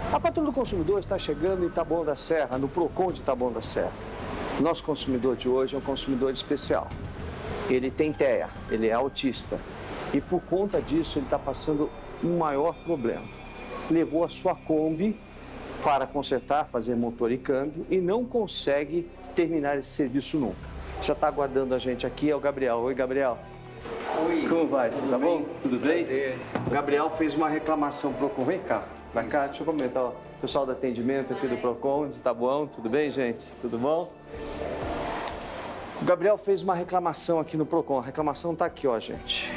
A Patrulha do Consumidor está chegando em Taboão da Serra, no Procon de Taboão da Serra. Nosso consumidor de hoje é um consumidor especial. Ele tem TEA, ele é autista. E por conta disso ele está passando um maior problema. Levou a sua Kombi para consertar, fazer motor e câmbio e não consegue terminar esse serviço nunca. Já está aguardando a gente aqui, é o Gabriel. Oi, Gabriel. Oi. Como vai? Você tá bom? Tudo bem? Prazer. O Gabriel fez uma reclamação pro Procon. Vem cá. Pra cá, deixa eu comentar. Ó. Pessoal do atendimento aqui do Procon, de Taboão, tudo bem, gente? Tudo bom? O Gabriel fez uma reclamação aqui no Procon. A reclamação tá aqui, ó, gente.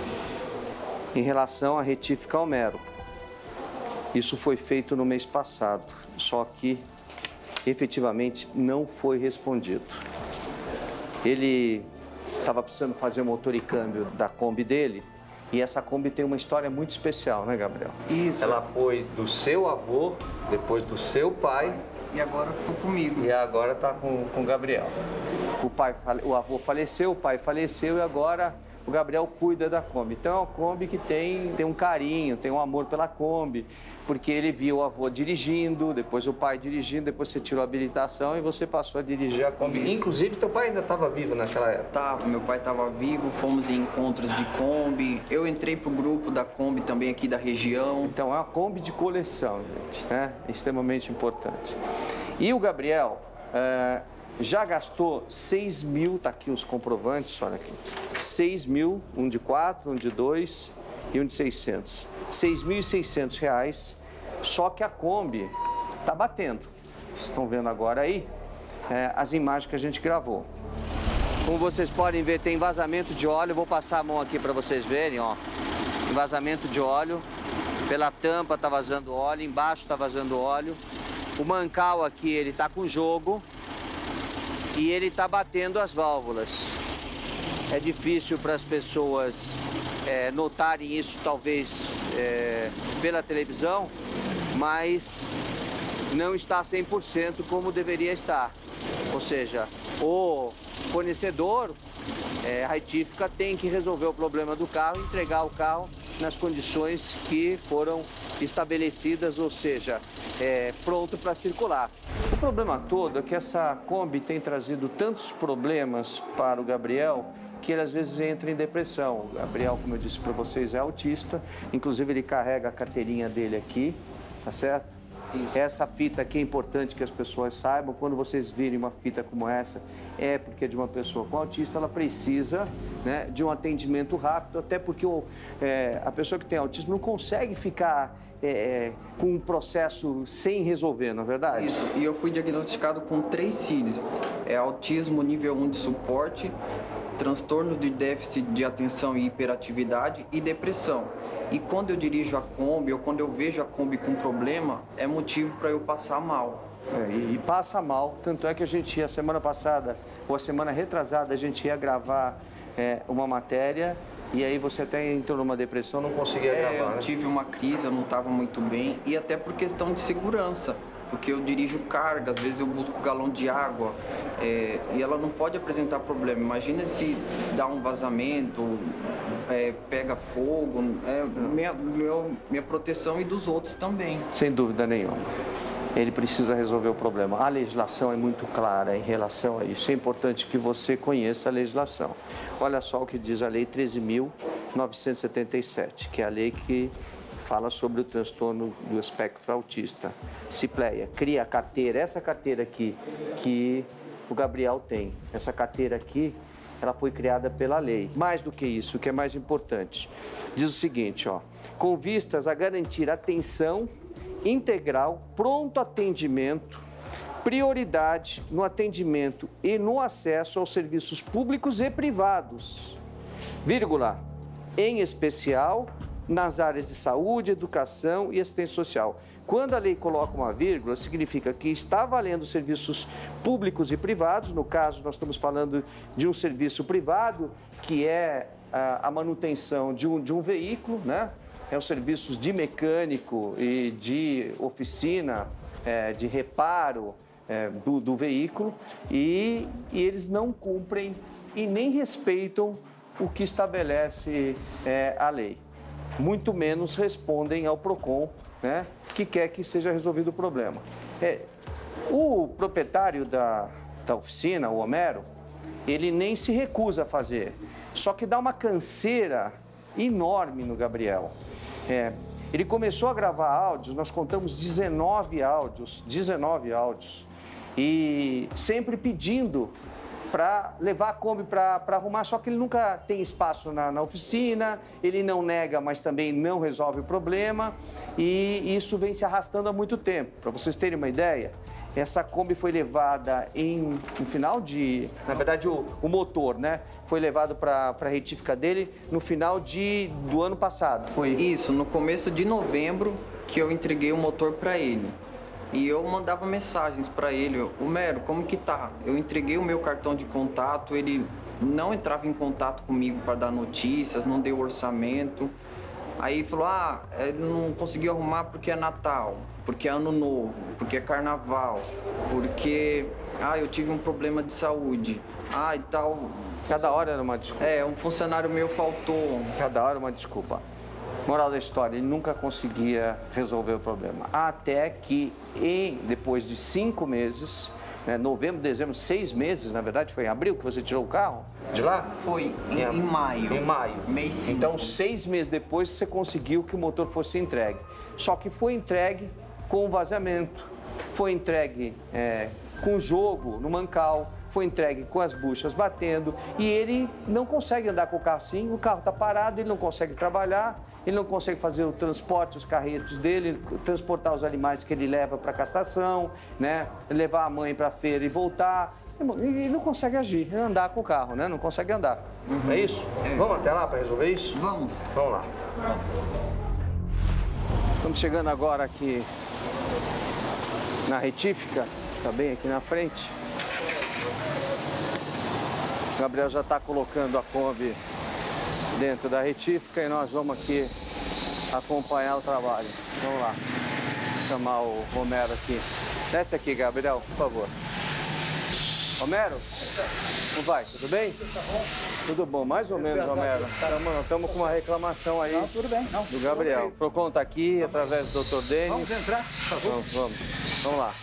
Em relação à retífica Homero. Isso foi feito no mês passado, só que efetivamente não foi respondido. Ele estava precisando fazer o motor e câmbio da Kombi dele, e essa Kombi tem uma história muito especial, né, Gabriel? Isso. Ela foi do seu avô, depois do seu pai. E agora ficou comigo. E agora está com o Gabriel. O avô faleceu, o pai faleceu e agora o Gabriel cuida da Kombi. Então é uma Kombi que tem um carinho, tem um amor pela Kombi, porque ele viu o avô dirigindo, depois o pai dirigindo, depois você tirou a habilitação e você passou a dirigir a Kombi. Isso. Inclusive, teu pai ainda estava vivo naquela época. Tava, meu pai estava vivo, fomos em encontros de Kombi. Eu entrei pro grupo da Kombi também aqui da região. Então é uma Kombi de coleção, gente, né? Extremamente importante. E o Gabriel já gastou 6 mil, tá aqui os comprovantes, olha aqui. 6 mil, um de 4, um de 2 e um de 600. R$6.600, só que a Kombi tá batendo. Vocês estão vendo agora aí as imagens que a gente gravou. Como vocês podem ver, tem vazamento de óleo. Eu vou passar a mão aqui para vocês verem, ó. Tem vazamento de óleo. Pela tampa tá vazando óleo, embaixo tá vazando óleo. O mancal aqui, ele tá com jogo e ele tá batendo as válvulas. É difícil para as pessoas notarem isso, talvez, pela televisão, mas não está 100% como deveria estar. Ou seja, o fornecedor, a retífica, tem que resolver o problema do carro e entregar o carro nas condições que foram estabelecidas, ou seja, pronto para circular. O problema todo é que essa Kombi tem trazido tantos problemas para o Gabriel que ele às vezes entra em depressão. O Gabriel, como eu disse para vocês, é autista, inclusive ele carrega a carteirinha dele aqui, tá certo? Isso. Essa fita aqui é importante que as pessoas saibam. Quando vocês virem uma fita como essa, é porque é de uma pessoa com autista, ela precisa, né, de um atendimento rápido, até porque a pessoa que tem autismo não consegue ficar com um processo sem resolver, não é verdade? Isso, e eu fui diagnosticado com 3 CIDs. Autismo nível 1 de suporte, transtorno de déficit de atenção e hiperatividade e depressão. E quando eu dirijo a Kombi ou quando eu vejo a Kombi com problema, é motivo para eu passar mal. E passa mal, tanto é que a gente ia, semana passada, ou a semana retrasada, a gente ia gravar uma matéria e aí você até entrou numa depressão, não conseguia gravar, eu né? tive uma crise, eu não estava muito bem e até por questão de segurança. Porque eu dirijo carga, às vezes eu busco galão de água e ela não pode apresentar problema. Imagina se dá um vazamento, pega fogo, minha proteção e dos outros também. Sem dúvida nenhuma. Ele precisa resolver o problema. A legislação é muito clara em relação a isso. É importante que você conheça a legislação. Olha só o que diz a Lei 13.977, que é a lei que fala sobre o transtorno do espectro autista. Cipleia, cria a carteira, essa carteira aqui que o Gabriel tem. Essa carteira aqui, ela foi criada pela lei. Mais do que isso, o que é mais importante, diz o seguinte, ó: com vistas a garantir atenção integral, pronto atendimento, prioridade no atendimento e no acesso aos serviços públicos e privados, vírgula, em especial nas áreas de saúde, educação e assistência social. Quando a lei coloca uma vírgula, significa que está valendo serviços públicos e privados. No caso, nós estamos falando de um serviço privado, que é a manutenção de um veículo, né? É os serviços de mecânico e de oficina, de reparo do veículo, e eles não cumprem e nem respeitam o que estabelece a lei. muito menos respondem ao PROCON, né, que quer que seja resolvido o problema. O proprietário da oficina, o Homero, ele nem se recusa a fazer, só que dá uma canseira enorme no Gabriel. Ele começou a gravar áudios, nós contamos 19 áudios, e sempre pedindo para levar a Kombi para arrumar, só que ele nunca tem espaço na oficina, ele não nega, mas também não resolve o problema, e isso vem se arrastando há muito tempo. Para vocês terem uma ideia, essa Kombi foi levada no final de... Na verdade, o motor, né? Foi levado para a retífica dele no final do ano passado. Foi isso, no começo de novembro que eu entreguei o motor para ele. E eu mandava mensagens para ele, Homero, como que tá? Eu entreguei o meu cartão de contato, ele não entrava em contato comigo para dar notícias, não deu orçamento. Aí falou, ele não conseguiu arrumar porque é Natal, porque é Ano Novo, porque é Carnaval, porque, eu tive um problema de saúde, e tal. Cada hora era uma desculpa. Um funcionário meu faltou. Cada hora uma desculpa. Moral da história, ele nunca conseguia resolver o problema. Até que, depois de 5 meses, novembro, dezembro, 6 meses, na verdade, foi em abril que você tirou o carro de lá? Foi em maio. Em maio. Mês 5. Então, 6 meses depois, você conseguiu que o motor fosse entregue. Só que foi entregue com vazamento, foi entregue com jogo no mancal, foi entregue com as buchas batendo, e ele não consegue andar com o carro assim, o carro está parado, ele não consegue trabalhar, ele não consegue fazer o transporte, os carretos dele, transportar os animais que ele leva para a castração, né? Levar a mãe para a feira e voltar. Ele não consegue agir, andar com o carro, né? Não consegue andar. É isso? Vamos até lá para resolver isso? Vamos. Vamos lá. Estamos chegando agora aqui na retífica, está bem aqui na frente. O Gabriel já está colocando a Kombi dentro da retífica e nós vamos aqui acompanhar o trabalho. Vamos lá, chamar o Homero aqui. Desce aqui, Gabriel, por favor. Homero, como vai? Tudo bem? Tudo bom, mais ou menos, Homero. Estamos com uma reclamação aí. Não, tudo bem. Não. Do Gabriel. O PROCON está aqui, através do Dr. Denis. Vamos entrar, por favor. Vamos lá.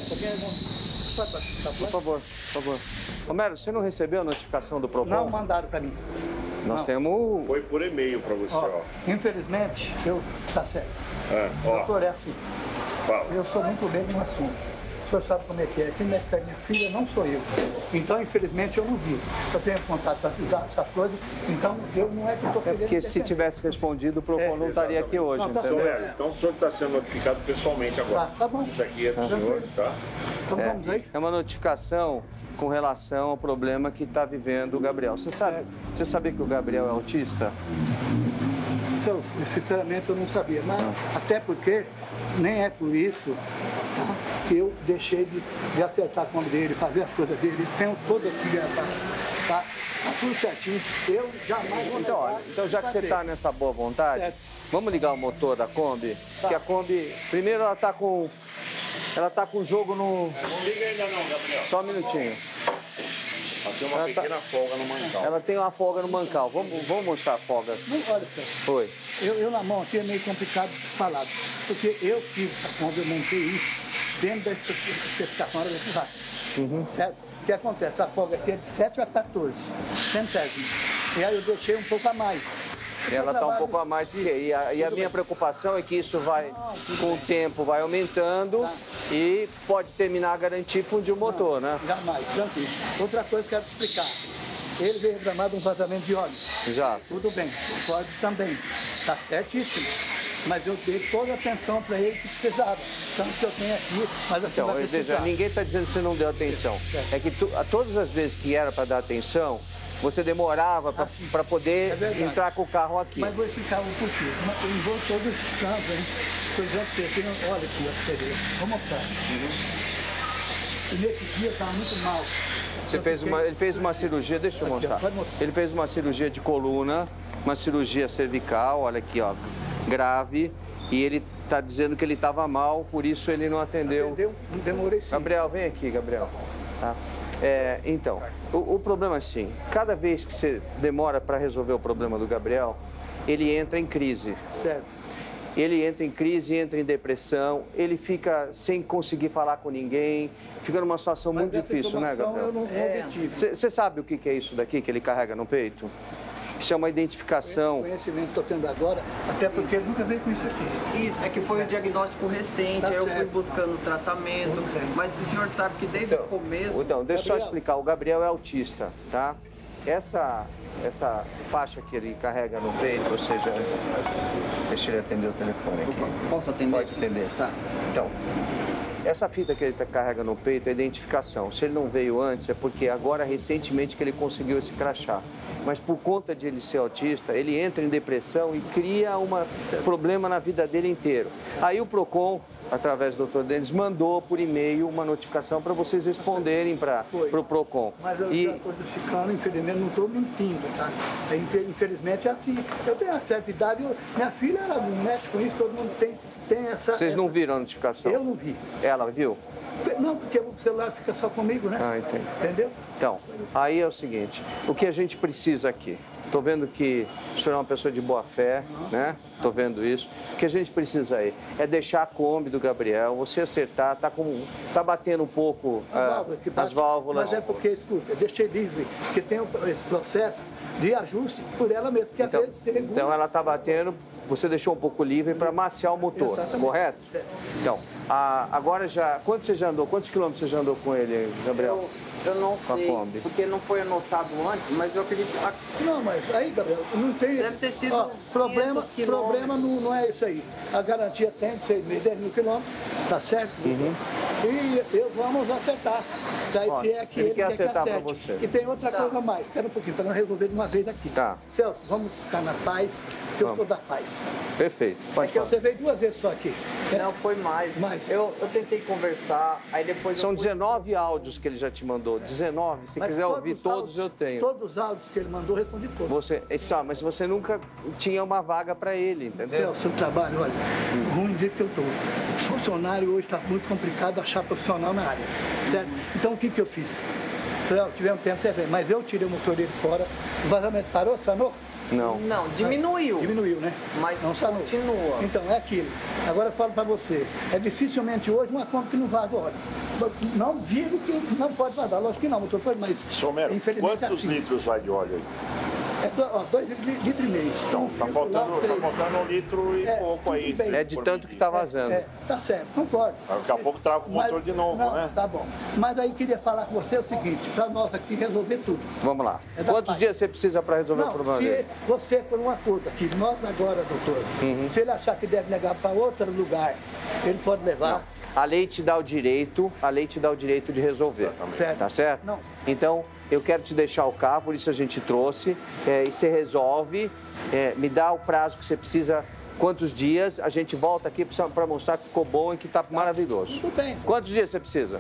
Por favor. Homero, você não recebeu a notificação do PROCON? Não mandaram para mim. Nós temos... Foi por e-mail para você, ó. Infelizmente, tá certo. Doutor, é assim. Fala. Eu sou muito bem no assunto. O senhor sabe como é que é. Quem deve sair minha filha não sou eu. Então, infelizmente, eu não vi. Eu tenho contato com essas coisas, então eu não é que estou querendo... porque se tivesse respondido, o PROCON não estaria aqui hoje, Não, tá entendeu? certo. Então o senhor está sendo notificado pessoalmente agora. Tá bom. Isso aqui é do senhor, tá? Então vamos aí. É uma notificação com relação ao problema que está vivendo o Gabriel. Você sabia que o Gabriel é autista? Sinceramente, eu não sabia. Mas até porque nem é por isso que eu deixei de acertar com dele, fazer as coisas dele. Tenho toda aqui, tá tudo certinho. Eu jamais vou Então já que você está nessa boa vontade, vamos ligar o motor da Kombi? Porque a Kombi, primeiro ela está com jogo no... Não liga ainda não, Gabriel. Só um minutinho. Ela tem uma pequena folga no mancal. Ela tem uma folga no mancal. Vamos mostrar a folga. Não, olha, senhor. Oi. Eu na mão aqui é meio complicado falar, porque eu fiz, quando eu montei isso, dentro da especificação da borracha. Certo? O que acontece? A folga aqui é de 7 a 14 centésimos. E aí eu deixei um pouco a mais. Ela está um pouco a mais que e a minha preocupação é que isso vai, com o tempo, vai aumentando e pode terminar a garantia e fundir o motor, né? Jamais, tranquilo. Outra coisa que eu quero te explicar. Ele veio reclamar de um vazamento de óleo. Já. Tudo bem, pode também. Está certíssimo. Mas eu dei toda a atenção para ele que precisava. Tanto que eu tenho aqui, mas aqui vai veja, precisar. ninguém está dizendo que você não deu atenção. É que todas as vezes que era para dar atenção, você demorava para poder entrar com o carro aqui. Mas vou explicar um porquê. Eu envolvo todos os campos, hein? Por exemplo, olha aqui, ó, você vê. Vou mostrar. E nesse dia estava muito mal. Ele fez uma cirurgia, deixa eu mostrar. Ele fez uma cirurgia de coluna, uma cirurgia cervical, olha aqui, ó, grave. E ele está dizendo que ele estava mal, por isso ele não atendeu. Demorei sim. Gabriel, vem aqui, Gabriel. Tá? Então, o problema é assim, cada vez que você demora para resolver o problema do Gabriel, ele entra em crise. Certo. Ele entra em crise, entra em depressão, ele fica sem conseguir falar com ninguém, fica numa situação muito difícil, né, Gabriel? Eu não obtive. Você sabe o que é isso daqui que ele carrega no peito? Isso é uma identificação. O conhecimento que estou tendo agora, até porque ele nunca veio com isso aqui. Isso, é que foi um diagnóstico recente, Tá aí eu fui certo. buscando tratamento, mas o senhor sabe que desde o começo... Então, deixa eu só Gabriel. explicar. O Gabriel é autista, tá? Essa faixa que ele carrega no peito, ou seja... Deixa ele atender o telefone aqui. Posso atender? Pode atender. Tá. Então, essa fita que ele carrega no peito é identificação. Se ele não veio antes, é porque agora, recentemente, que ele conseguiu esse crachá. Mas por conta de ele ser autista, ele entra em depressão e cria um problema na vida dele inteiro. Aí o PROCON, através do Dr. Denis, mandou por e-mail uma notificação para vocês responderem para o PROCON. Mas eu já estou justificando, infelizmente, não estou mentindo, tá? Infelizmente é assim. Eu tenho uma certa idade, minha filha, ela não mexe com isso, todo mundo tem essa... Vocês não viram a notificação? Eu não vi. Ela viu? Não, porque o celular fica só comigo, né? Ah, entendi. Entendeu? Então, aí é o seguinte, o que a gente precisa aqui? Estou vendo que o senhor é uma pessoa de boa fé, né? Estou vendo isso. O que a gente precisa aí é deixar a Kombi do Gabriel, você acertar, tá batendo um pouco as válvulas. Mas é porque, escuta, eu deixei livre, porque tem esse processo de ajuste por ela mesma, que às vezes se regula. Então ela está batendo, você deixou um pouco livre para maciar o motor, Exatamente. correto? Certo. Então, agora já, quantos quilômetros você já andou com ele, Gabriel? Eu não Com a sei, Kombi. porque não foi anotado antes, mas eu acredito... Não, mas aí, Gabriel, não tem... Deve ter sido Ó, problema 500 quilômetros. não é isso aí. A garantia tem de 6 mil, 10 mil quilômetros, tá certo? E vamos acertar. Daí Ó, se é que ele ele quer quer que acertar pra acerte. você. E tem outra coisa a mais, espera um pouquinho, para não resolver de uma vez aqui. Tá. Celso, vamos ficar na paz, que eu Vamos. sou da paz. Perfeito, É pode que falar. você veio 2 vezes só aqui. né? Não, foi mais. Mais. Eu tentei conversar, aí depois São eu fui... 19 áudios que ele já te mandou, 19. Se Mas quiser ouvir os todos, áudios- eu tenho. Todos os áudios que ele mandou, eu respondi todos. Mas você nunca tinha uma vaga para ele, entendeu? Celso, seu trabalho, olha, ruim do jeito que eu estou. Funcionário hoje está muito complicado achar profissional na área, certo? Então o que eu fiz? Tivemos tempo, você vê, mas eu tirei o motor dele fora, o vazamento parou, sanou? Não. Não, diminuiu, Diminuiu, né? mas Não sanou. continua. Então, é aquilo. Agora eu falo para você, é dificilmente hoje uma Kombi que não vaza óleo. Não digo que não pode vazar, lógico que não, motor foi, mas Somero, infelizmente é quantos assim. litros vai de óleo aí? É 2,5 litros. Então, tá faltando 1 litro e pouco aí. tudo bem. É de tanto que está vazando. Tá certo, concordo. Daqui a pouco trava o motor de novo, não, né? Tá bom. Mas aí queria falar com você o seguinte, para nós aqui resolver tudo. Vamos lá. É da Quantos paz. dias você precisa para resolver o Não, problema se dele? você for um acordo aqui, nós agora, doutor, se ele achar que deve levar para outro lugar, ele pode levar. A lei te dá o direito, de resolver. Certo. Tá certo? Não. Então, eu quero te deixar o carro, por isso a gente trouxe, e você resolve, me dá o prazo que você precisa, quantos dias, a gente volta aqui para mostrar que ficou bom e que está maravilhoso. Tudo bem. Quantos dias você precisa?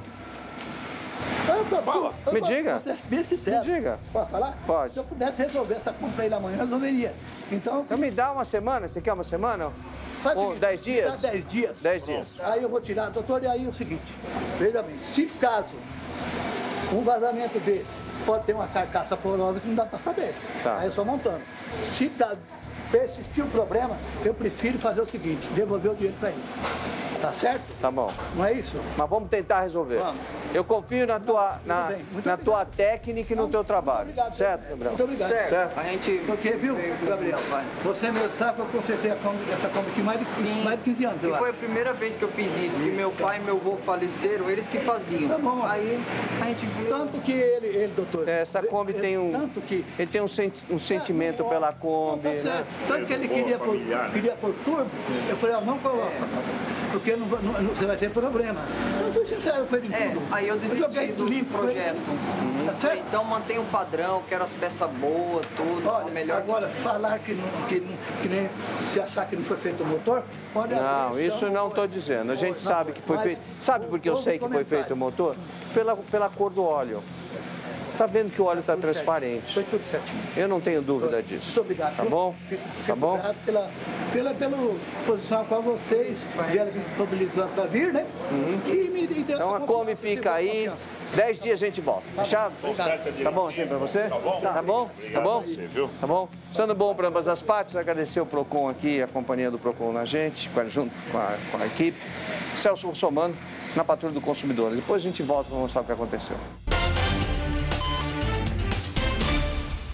Me diga. Você é bem sincero. Me diga. Posso falar? Pode. Se eu pudesse resolver essa compra aí amanhã, eu resolveria. Então, Então me dá uma semana, você quer uma semana? faz o Ou seguinte, 10 dias? dá 10 dias. 10 dias. Aí eu vou tirar, doutor, e aí é o seguinte, veja bem, se caso um vazamento desse pode ter uma carcaça porosa que não dá para saber, Tá. aí eu só montando. Se persistir o problema, eu prefiro fazer o seguinte, devolver o dinheiro para ele. Tá certo? Tá bom. Não é isso? Mas vamos tentar resolver. Vamos. Eu confio na tua, muito na obrigado. tua técnica e no teu trabalho. Muito obrigado, Certo, senhor. Gabriel? Muito obrigado. Certo. A gente... Porque, viu, veio com- Gabriel, vai. você mesmo sabe que eu consertei essa Kombi aqui mais de 15 anos, E eu foi acho. a primeira vez que eu fiz isso, que meu pai e meu avô faleceram, eles que faziam. Tá bom. Aí a gente viu... Tanto que ele, doutor... Essa Kombi tem um... Tanto que... Ele tem um sentimento pela Kombi, Tá né? certo. Tanto que ele queria pôr turbo, eu falei, não coloca, porque você vai ter problema. Eu fui sincero com ele em tudo. Aí eu desisti joguei do limpo com ele. projeto. Tá certo? Então mantém o padrão, quero as peças boas, tudo, Olha, melhor. agora, falar que nem se achar que não foi feito o motor, pode Não, haver, isso então, não estou dizendo. A gente sabe que foi mas feito. Sabe por que eu houve sei que foi comentário. feito o motor? Pela cor do óleo. Tá vendo que o óleo está transparente. Foi tudo certinho. Eu não tenho dúvida disso. Muito obrigado. Tá viu? bom? Fico Tá bom? obrigado pela posição a qual vocês vieram disponibilizando para vir, né? E me deu Então essa a Kombi confiança, fica me deu aí. confiança. 10 dias a gente volta. Fechado? Tá bom assim pra você? Tá bom? Tá bom? Tá bom? Tá bom? Sendo bom para ambas as partes, agradecer o PROCON aqui, a companhia do PROCON na gente, junto com a equipe. Celso Russomano, na Patrulha do Consumidor. Depois a gente volta para mostrar o que aconteceu.